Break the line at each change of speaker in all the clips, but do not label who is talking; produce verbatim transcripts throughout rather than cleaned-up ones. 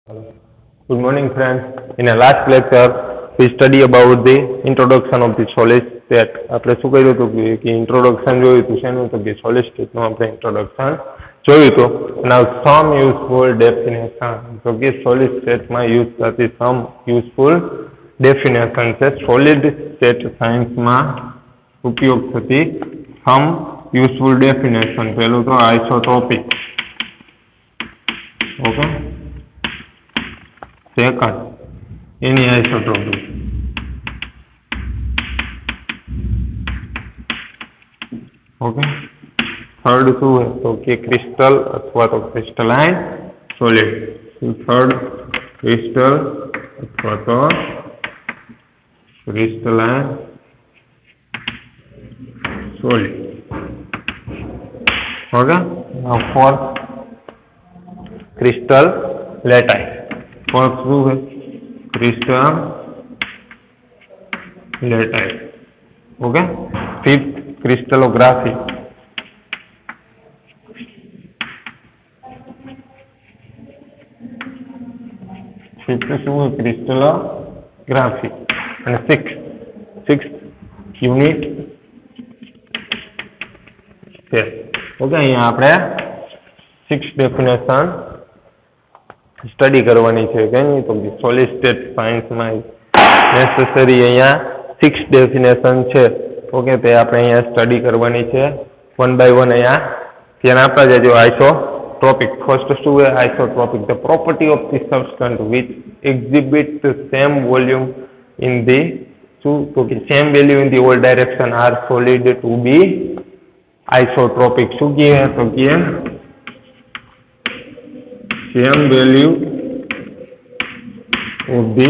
Good morning, friends. In the last lecture, we study about the introduction of the solid state. આપણે શું કર્યું હતું કે introduction જોયું હતું શેનું તો કે solid state નું આપણે introduction જોયું હતું. Now some useful definition. તો કે solid state માં use થતી some useful definition છે. solid state science માં ઉપયોગ થતી some useful definition. પહેલું તો isotropic. Okay. Second, any isotropic. Okay. Third શું है तो कि crystal अथवा तो crystalline solid. Third, crystal अथवा तो crystalline solid. Okay. Now fourth, crystal lattice. Fourth શું है crystal lattice. Okay. Fifth, crystallography. Fifth શું है crystallography. And sixth, sixth unit છે. Okay. અહીંયા આપણે six definition સ્ટડી કરવાની છે કે નહીં તો સોલિડ સ્ટેટ સાયન્સમાં નેસેસરી અહીંયા સિક્સ ડેફિનેશન છે. ઓકે તે આપણે અહીંયા સ્ટડી કરવાની છે વન બાય વન. અહીંયા ધ્યાન આપવા જજો. આઇસોટ્રોપિક ફર્સ્ટ શું છે isotropic? The property of the substance which exhibit the same volume in the શું તો કે same value in the all direction are solid to be isotropic. શું કહે તો કે same value of the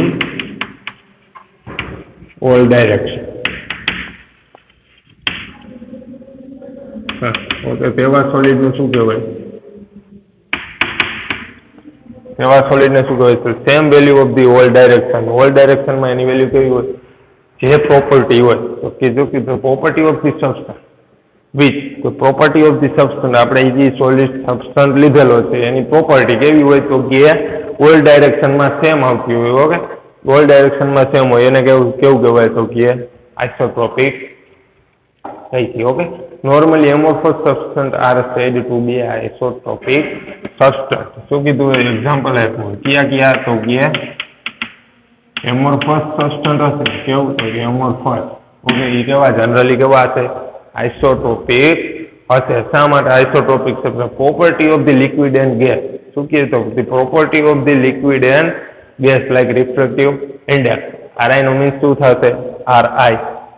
all direction. Okay તેવા solid નું શું કહેવાય? તેવા સોલિડ ને શું કહેવાય? તો same value of the all direction. All direction માં એની વેલ્યુ કેવી હોય? જે પ્રોપર્ટી હોય તો કીધું કે property of the substance which તો પ્રોપર્ટી ઓફ ધી સબસ્ટન્સ આપણે જે સોલિડ સબસ્ટન્સ લીધેલો છે એની પ્રોપર્ટી કેવી હોય તો કે ઓલ ડાયરેક્શનમાં સેમ આવતી હોય. ઓકે ઓલ ડાયરેક્શનમાં સેમ હોય એને કેવું કેવું કહેવાય તો કે આઇસોટ્રોપિક થઈ છે. Okay normally amorphous substance are said to be isotropic substance. શું કીધું એક્ઝામ્પલ આપ્યું કયા કયા તો કે એમોર્ફસ સબસ્ટન્સ હશે કેવું તો કે એમોર્ફસ. ઓકે એ કેવા જનરલી કેવા હશે? આઇસોટ્રોપિક હશે. શા માટે આઇસોટ્રોપિક છે? Property of the liquid and gas. શું કહે તો the property of the liquid and gas like refractive index. RI નો મીન્સ શું થશે? RI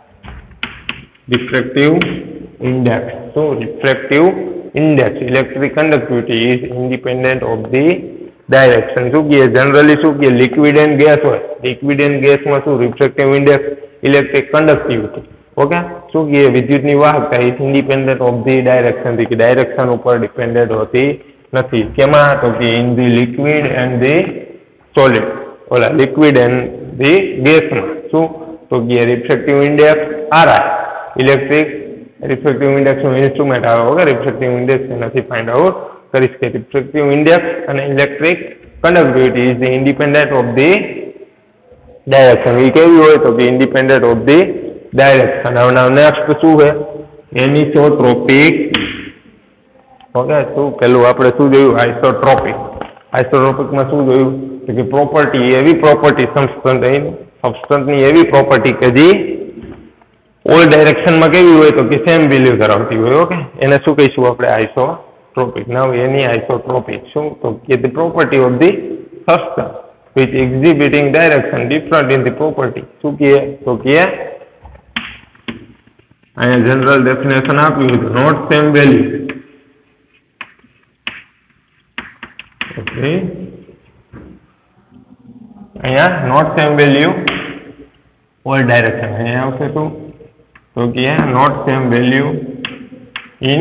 refractive index. શું refractive index? Electric conductivity is independent of the direction. શું કહે જનરલી શું કહે લિક્વિડ એન્ડ ગેસ હોય. લિક્વિડ એન્ડ ગેસમાં શું refractive index electric conductivity. Okay શું કહે વિદ્યુતની વાહકતા is independent of the direction. થી ડાયરેક્શન ઉપર ડિપેન્ડન્ટ હોતી નથી. કેમાં તો કે in the liquid and the solid. ઓલા લિક્વિડ એન્ડ ધી ગેસમાં શું તો કે refractive index RI electric refractive ઇન્ડેક્સનું ઇન્સ્ટ્રુમેન્ટ આવે. ઓકે રિફ્રેક્ટિવ ઇન્ડેક્સ એનાથી ફાઇન્ડ આઉટ કરીશ કે રિફ્રેક્ટિવ ઇન્ડેક્સ અને electric conductivity is the independent of the direction. એ કેવી હોય તો કે ઇન્ડિપેન્ડન્ટ ઓફ ધી ડાયરેક્શન. હવે નેક્સ્ટ શું છે? એનિસોટ્રોપિક. ઓકે શું પેલું આપણે શું જોયું? આઇસોટ્રોપિક. આઇસોટ્રોપિકમાં શું જોયું તો કે પ્રોપર્ટી એવી પ્રોપર્ટી સબસ્ટન્સ સબસ્ટન્સની એવી પ્રોપર્ટી કે જે ઓલ ડાયરેક્શનમાં કેવી હોય તો કે સેમ વેલ્યુ ધરાવતી હોય. ઓકે એને શું કહીશું આપણે? આઇસોટ્રોપિક. નાવ એની આઇસોટ્રોપિક શું તો કે the property of the substance which exhibiting direction different in the property. શું કહે તો કે અહીંયા જનરલ ડેફિનેશન આપ્યું હતું નોટ સેમ વેલ્યુ. ઓકે અહીંયા not same value all direction. અહીંયા આવશે શું તો કે not same value in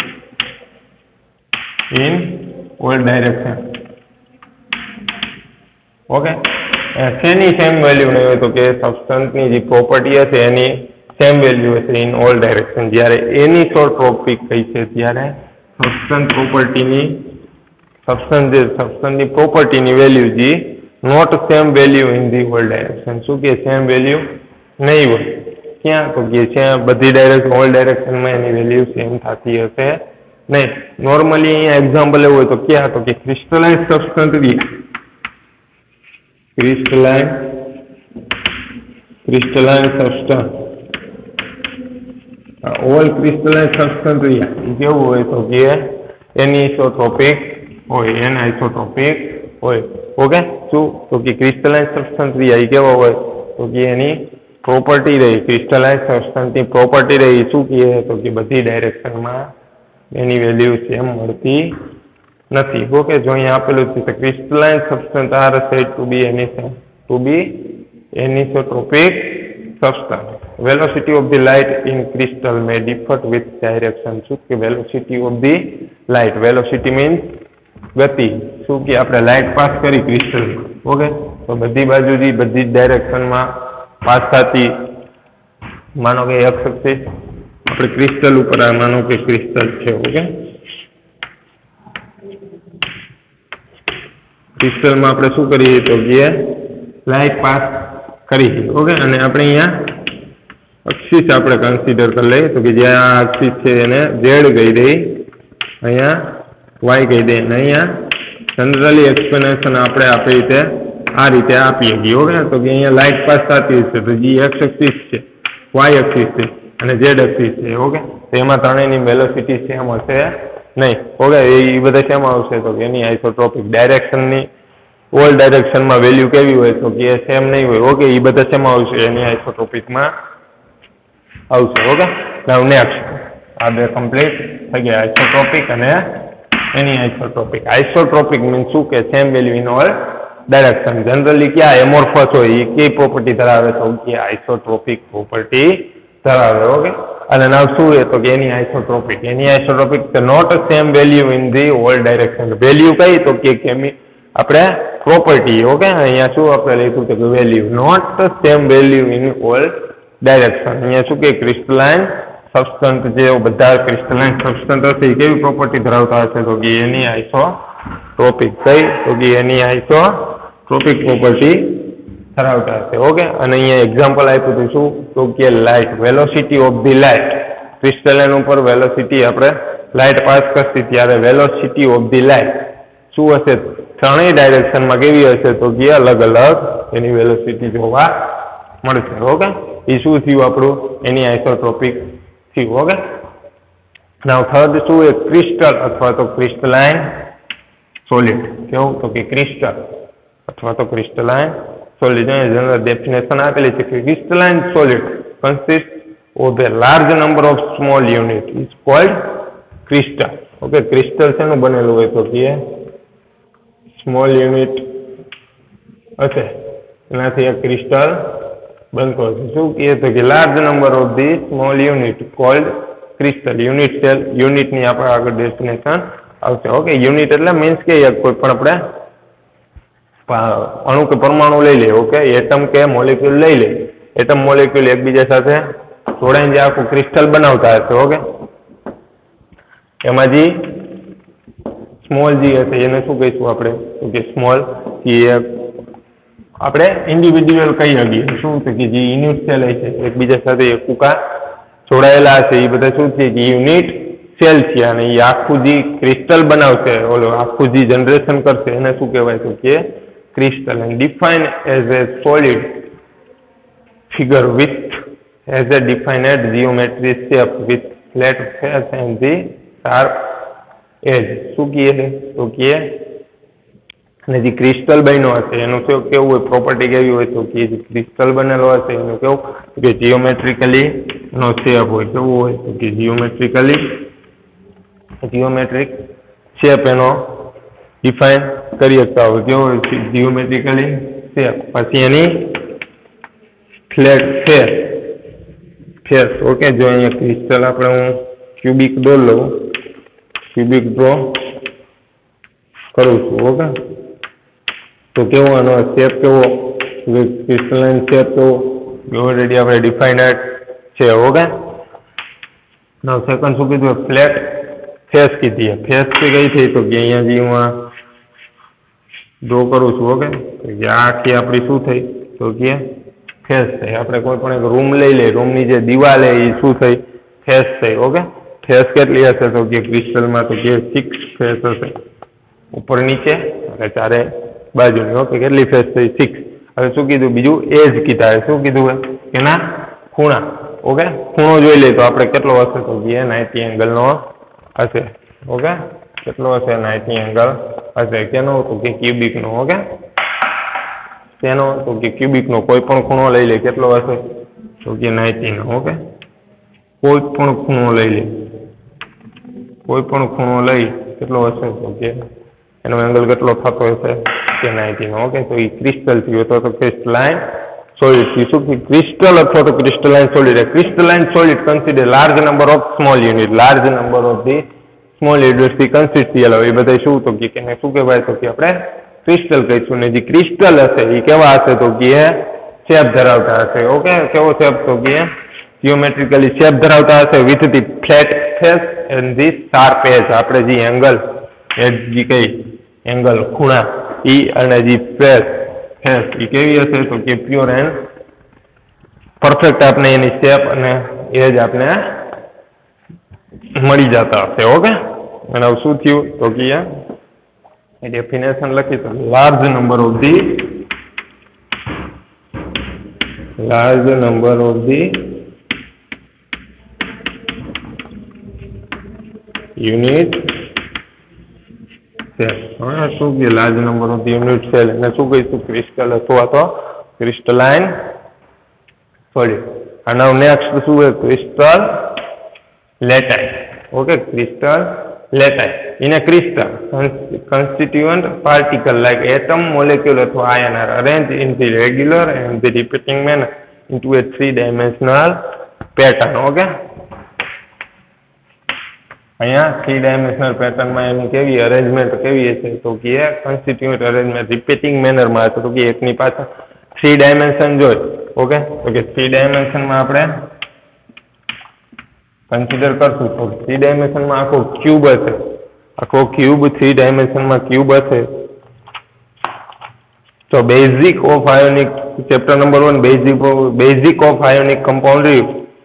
in all direction. Okay શેની સેમ વેલ્યુ નહીં હોય તો કે સબસ્ટન્સની જે પ્રોપર્ટી હશે એની સેમ વેલ્યુ હશે ઇન ઓલ ડાયરેક્શન. જ્યારે એનિસોટ્રોપિક કહી છે ત્યારે સબસ્ટન્સ પ્રોપર્ટીની સબસ્ટન્સ જે સબસ્ટન્સની પ્રોપર્ટીની વેલ્યુ જે not same value in the whole direction. શું કે સેમ વેલ્યુ નહીં હોય ક્યાં? તો કે છે બધી ડાયરેક્શન હોલ ડાયરેક્શનમાં એની વેલ્યુ સેમ થતી હશે નહીં. નોર્મલી અહીંયા એક્ઝામ્પલ એવું હોય તો ક્યાં? તો કે crystallize substance crystalline crystalline substance all crystalline substance કેવું હોય તો કે એનિસોટ્રોપિક હોય એનાઇસોટ્રોપિક હોય. ઓકે, શું? તો કે ક્રિસ્ટલાઇન સબસ્ટન્સ એ કેવો હોય તો કે એની પ્રોપર્ટી રહી ક્રિસ્ટલાઇન સબસ્ટન્સની પ્રોપર્ટી રહી શું કહે તો કે બધી ડાયરેક્શનમાં એની વેલ્યુ સેમ મળતી નથી. ઓકે, જો અહીંયા આપેલું છે crystalline substance are said to be એની to be anisotropic substance. Velocity of the light in crystal may differ with direction. શું કે velocity of the light, velocity means ગતિ. શું કે આપણે લાઇટ પાસ કરી ક્રિસ્ટલમાં. ઓકે, તો બધી બાજુથી બધી જ ડાયરેક્શનમાં પાસ થતી. માનો કે એક એક્સિસ આપણે ક્રિસ્ટલ ઉપર આ માનો કે ક્રિસ્ટલ છે. ઓકે, ક્રિસ્ટલમાં આપણે શું કરીએ તો કે લાઇટ પાસ કરી. ઓકે, અને આપણે અહીંયા અક્ષિસ આપણે કન્સિડર કરી લઈએ તો કે જ્યાં આ અક્ષિસ છે એને ઝેડ કહી દઈ, અહીંયા વાય કહી દઈએ, અને અહીંયા જનરલી એક્સપ્લેનેશન આપણે આપી રીતે આ રીતે આપીએ છીએ. ઓકે, તો કે અહીંયા લાઇટ પાસ થતી હશે તો જે એક્સ એક્સિસ છે, વાય એક્સિસ છે અને ઝેડ એક્સિસ છે. ઓકે, તો એમાં ત્રણેયની વેલોસિટી સેમ હશે નહીં. ઓકે, એ બધા શેમાં આવશે તો કે એની આઇસોટ્રોપિક ડાયરેક્શનની ઓલ ડાયરેક્શનમાં વેલ્યુ કેવી હોય તો કે સેમ નહીં હોય. ઓકે, એ બધા શેમાં આવશે એની આઇસોટ્રોપિકમાં આવશે. ઓકે, નાઉ નેક્સ્ટ આ બે કમ્પ્લીટ થઈ ગયા આઇસોટ્રોપિક અને એની આઇસોટ્રોપિક. આઇસોટ્રોપિક મીન્સ શું કે same value in all direction. Generally ક્યાં એમોર્ફસ હોય એ કઈ પ્રોપર્ટી ધરાવે તો કે આઇસોટ્રોપિક પ્રોપર્ટી ધરાવે. ઓકે, અને નાવ શું છે તો કે anisotropic. Anisotropic not same value in the all direction. Value કઈ તો કે કેમી આપણે પ્રોપર્ટી. ઓકે, અહીંયા શું આપણે લખ્યું છે કે value not same value in all direction. અહીંયા શું કે ક્રિસ્ટલાઇન સબસ્ટન્સ જે બધા ક્રિસ્ટલાઇન સબસ્ટન્સ હશે એ કેવી પ્રોપર્ટી ધરાવતા હશે તો કે એની આઇસોટ્રોપિક. કઈ તો કે એની આઇસોટ્રોપિક પ્રોપર્ટી ધરાવતા હશે. ઓકે, અને અહીંયા એક્ઝામ્પલ આપ્યું હતું શું તો કે light, velocity of the light. Crystalline ઉપર વેલોસિટી આપણે લાઇટ પાસ કરતી ત્યારે વેલોસિટી ઓફ ધી લાઇટ શું હશે ત્રણેય ડાયરેક્શનમાં કેવી હશે તો કે અલગ અલગ એની વેલોસિટી જોવા મળશે. ઓકે, એ શું થયું આપણું એની આઇસોટ્રોપિક થયું. ઓકે, નાવ થર્ડ શું એ ક્રિસ્ટલ અથવા તો ક્રિસ્ટલાઇન સોલિડ. કેવું તો કે ક્રિસ્ટલ અથવા તો ક્રિસ્ટલાઇન સોલિડ. જનરલ ડેફિનેશન આપેલી છે કે crystalline solid consist of a large number of small units is called crystal. Okay, crystal શેનું બનેલું હોય તો કે સ્મોલ યુનિટ હશે એનાથી એક ક્રિસ્ટલ બનતો હશે. શું કહે તો કે large number of the small unit called crystal. Unit cell યુનિટની આપણે આગળ ડેફિનેશન આવશે. ઓકે, યુનિટ એટલે મીન્સ કે કોઈ પણ આપણે અણુ કે પરમાણુ લઈ લે. ઓકે, એટમ કે મોલેક્યુલ લઈ લે. એટમ મોલેક્યુલ એકબીજા સાથે જોડાઈને જે આખું ક્રિસ્ટલ બનાવતા હશે. ઓકે, એમાં જે સ્મોલ જી હશે એને શું કહીશું આપણે તો કે સ્મોલ એ આપણે ઇન્ડિવિડ્યુઅલ કહી શકીએ. શું તો કે જે યુનિટ સેલ છે એકબીજા સાથે એકુકા જોડાયેલા હશે એ બધા શું છે કે યુનિટ સેલ છે. અને એ આખું જે ક્રિસ્ટલ બનાવશે ઓલો આખું જે જનરેશન કરશે એને શું કહેવાય તો કે crystal. And define as a solid figure with as a defined geometry shape with flat face and the sharp edge. શું કહે તો કે અને જે ક્રિસ્ટલ બન્યો હશે એનું કેવું હોય પ્રોપર્ટી કેવી હોય તો કે જે ક્રિસ્ટલ બનેલો હશે એનું કેવું કે જીઓમેટ્રિકલી નો શેપ હોય. કેવું હોય તો કે જીઓમેટ્રિકલી જીઓમેટ્રિક શેપ એનો ડિફાઇન કરી શકતા હોય. કેવો હોય જીઓમેટ્રિકલી શેપ. પછી એની ફ્લેટ ફેસ ફેસ. ઓકે, જો અહીંયા ક્રિસ્ટલ આપણે હું ક્યુબિક ડોર લઉં ક્યુબિક ડ્રો કરું છું. ઓકે, તો કેવો આનો શેપ કેવો ક્રિસ્ટલાઇન શેપ કેવો ઓલરેડી આપણે ડિફાઇન્ડ છે. ઓકે, નાવ સેકન્ડ શું કીધું ફ્લેટ ફેસ કીધી. ફેસ કઈ થઈ તો કે અહીંયા જે હું ड्रॉ करूँ छूँ। ओके तो आ आखी अपनी शू थी तो कि फेस थी। आपणे कोईपण एक रूम लई ले, रूमनी जे दीवाल है ये शू थी फेस थी। ओके फेस केटली हशे तो कि क्रिस्टल में तो कि सिक्स फेस हशे ऊपर नीचे अने चारे बाजुनी। ओके केटली फेस थी सिक्स। हवे शुं कीधुं बीजुं एज कीधा है शुं कीधुं है के ना खूणा। ओके खूणो जोई ले तो आपणे केटलो हशे तो कि नाइंटी एंगल नो हशे। ओके केटलो हशे नाइंटी एंगल हशे केनो तो कि क्यूबिक नो। ओके तेनो तो कि क्यूबिक नो कोईपण खूणो लई ले केटलो हशे तो कि नाइंटी नो। ओके कोईपण खूणो लई ले कोईपण खूणो लई केटलो हशे तो कि एनो एंगल केटलो थतो हशे के नाइंटी नो। ओके तो ये क्रिस्टल थी तो तो क्रिस्टलाइन सॉलिड थी शुं कि क्रिस्टल अथवा तो क्रिस्टलाइन सॉलिड है। Crystalline solid consider large number of small unit large number of the small units थी कंसिस्ट थयेला होय। ए बधाय शुं तो कि केने शुं कहेवाय तो कि आपणे क्रिस्टल कहीशुं ने जे क्रिस्टल हशे ए केवा हशे तो कि ए शेप धरावता हशे। ओके केवो शेप तो कि जियोमेट्रिकली शेप धरावता हशे with the flat face and the sharp edge. आपणे जे एंगल एज जी कई एंगल खूणा ई अने जी फेस फेस ई केवी हशे तो कि प्योर एंड परफेक्ट आपने एनी शेप अने एज आपने मळी जाता हशे। ओके अने हवे शुं थयुं तो कि ए डेफिनेशन लखी तो large number of the large number of the unit cell. हाँ शू कि large number of the unit cell ने शू कहीशुं क्रिस्टल अथवा तो crystalline solid. And now next शू है crystal lattice. Okay crystal lattice in a crystal constituent particle like atom, molecule अथवा ion are arranged in the regular and the repeating manner into a three dimensional pattern. Okay अहींया three dimensional pattern में एनी केवी arrangement केवी है तो कि constituent arrangement repeating manner में तो कि एकनी पाछळ थ्री डायमेंशन जोई। ओके तो कि थ्री डायमेंशन में आपणे कंसीडर करशुं तो थ्री डायमेंशन में आखो क्यूब हशे आखो क्यूब थ्री डायमेंशन में क्यूब हशे तो basic of ionic chapter number one basic basic of ionic compound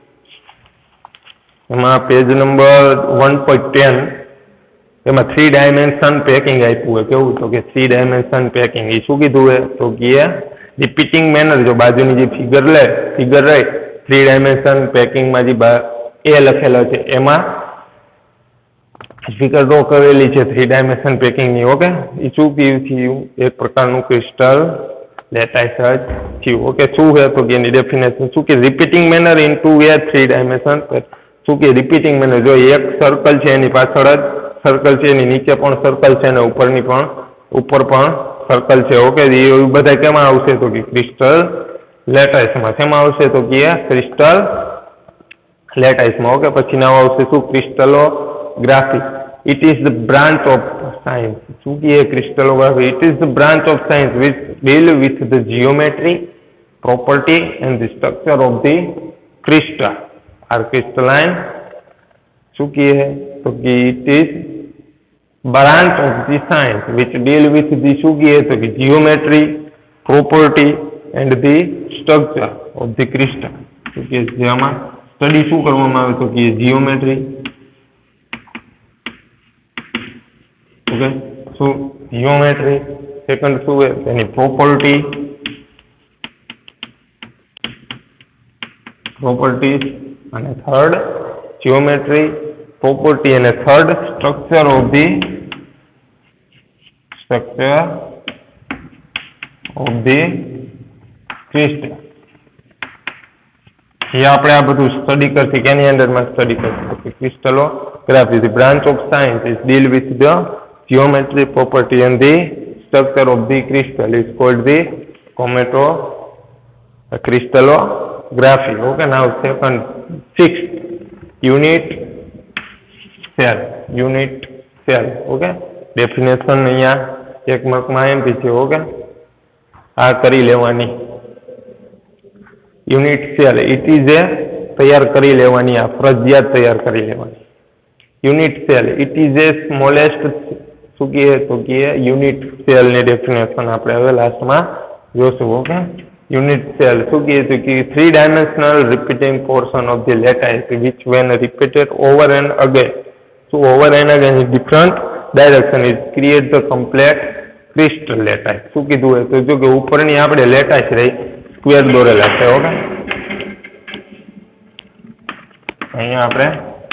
एमां page number one point ten एमां थ्री डायमेंशन पेकिंग आप्युं है केवुं तो कि थ्री डायमेंशन पेकिंग ए शुं कीधुं है तो कि रिपीटिंग मैनर जो बाजुनी जे फिगर ले फिगर रही थ्री डायमेंशन पेकिंग में जे ए लखेलो छे एमां फिगर ड्रॉ करेली छे थ्री डायमेंशन पेकिंग नी। ओके ए शुं थयुं एक प्रकारनुं क्रिस्टल लेटाइट थयुं। ओके शुं है तो कि एनी डेफिनेशन शुं कि repeating manner into a three dimension शू कि रिपीटिंग मैनर जो एक सर्कल है एनी पाछळ ज सर्कल है एनी नीचे पण सर्कल है ने उपरनी पण ऊपर पण सर्कल है। ओके ए बधा केमां आवशे तो कि क्रिस्टल लेटाइस में शेमां आवशे तो कि क्रिस्टल लेटाइस में। ओके पछी नाम आवशे शुं crystallography. It is the branch of science शू कि crystallography it is the branch of science which deal with the geometry property and the structure of the crystal or crystalline शू की है तो कि it is branch of the science which deal with the शू की है तो कि geometry property and the structure of the crystal क्योंकि जेमां स्टडी शू करवामां आवे तो कि जियोमेट्री। ओके शू जियोमेट्री सेकंड शू है तेनी property properties and third geometry property and a third structure of the structure of the crystal ये आपणे आ बधुं स्टडी करशुं केनी अंडर में स्टडी करशुं crystallography the branch of science is deal with the geometry property and the structure of the crystal is called the chromato crystallography. Okay now second sixth unit cell unit cell. Okay definition અહીંયા એક માર્કમાં MP છે. Okay આ કરી લેવાની unit cell it is a તૈયાર કરી લેવાની આ ફરજિયાત તૈયાર કરી લેવાની unit cell it is a smallest શું કહીએ તો કે યુનિટ સેલની ડેફિનેશન આપણે હવે લાસ્ટમાં જોશું. ઓકે, યુનિટ સેલ શું કહીએ તો કે three dimensional repeating portion of the lattice which when repeated over and again so over and again in different direction it create the complete crystal lattice. શું કીધું હોય તો જો કે ઉપરની આપણે લેટાઇસ રહી સ્ક્વેર દોરેલા છે. ઓકે, અહીંયા આપણે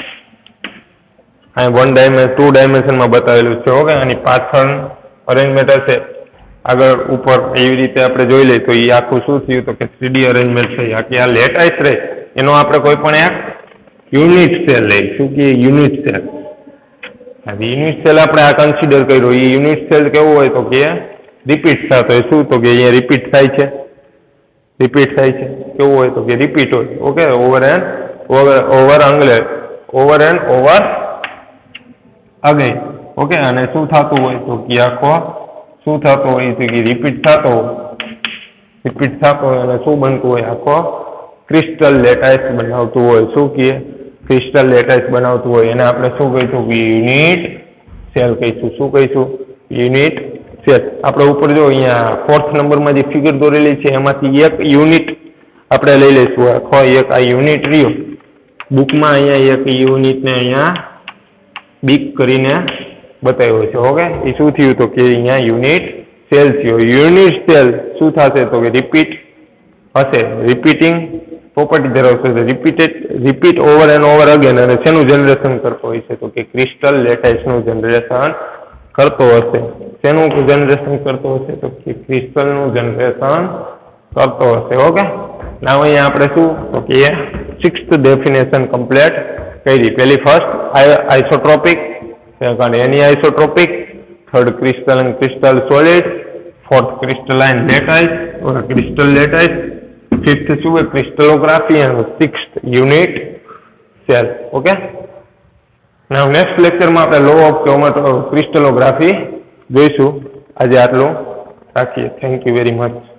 અહીં વન ડાયમેન્શન ટુ ડાયમેન્શનમાં બતાવેલું છે. ઓકે, આની પાછળ અરેન્જમેન્ટ હશે, આગળ ઉપર એવી રીતે આપણે જોઈ લઈએ તો એ આખું શું થયું તો કે થ્રીડી અરેન્જમેન્ટ છે. આખી આ લેટાઇસ રહી એનો આપણે કોઈ પણ એક યુનિટ સેલ લઈ. શું કે યુનિટ સેલ યુનિટ સેલ આપણે આ કન્સિડર કર્યો. એ યુનિટ સેલ કેવું હોય તો કે રિપીટ થતો હોય. શું તો કે અહીંયા રિપીટ થાય છે, રિપીટ થાય છે કેવું હોય તો કે રિપીટ હોય. Okay, over and over over angle over and over again. Okay, અને શું થતું હોય તો કે આખો શું થતું હોય તો કે રિપીટ થતો હોય રિપીટ થતો હોય અને શું બનતું હોય આખો ક્રિસ્ટલ લેટાઇસ બનાવતું હોય. શું કહે ક્રિસ્ટલ લેટાઇસ બનાવતું હોય એને આપણે શું કહીશું કે યુનિટ સેલ કહીશું. શું કહીશું? Unit cell. આપણે ઉપર જો અહીંયા ફોર્થ નંબરમાં જે ફિગર દોરેલી છે એમાંથી એક યુનિટ આપણે લઈ લઈશું. આખો એક આ યુનિટ રહ્યો બુકમાં અહીંયા એક યુનિટને અહીંયા બીક કરીને બતાવ્યો છે. ઓકે, એ શું થયું તો કે અહીંયા યુનિટ સેલ થયો. યુનિટ સેલ શું થશે તો કે રિપીટ હશે, રિપીટિંગ પ્રોપર્ટી ધરાવશે, repeated repeat over and over again. અને શેનું જનરેશન કરતો હોય છે તો કે ક્રિસ્ટલ લેટાઇસનું જનરેશન કરતો હશે. શેનું જનરેશન કરતો હશે તો કે ક્રિસ્ટલનું જનરેશન કરતો હશે. ઓકે, ના અહીંયા આપણે શું તો કે સિક્સ્થ ડેફિનેશન કમ્પ્લીટ કરી. પહેલી first isotropic, second anisotropic, third crystal and crystal solid, fourth crystalline lattice or crystal lattice, fifth શું હોય crystallography and sixth unit cell. Okay, now next લેક્ચરમાં આપણે લો ઓફ ક્રોમેટો ક્રિસ્ટલોગ્રાફી જોઈશું. આજે આટલું રાખીએ. Thank you very much.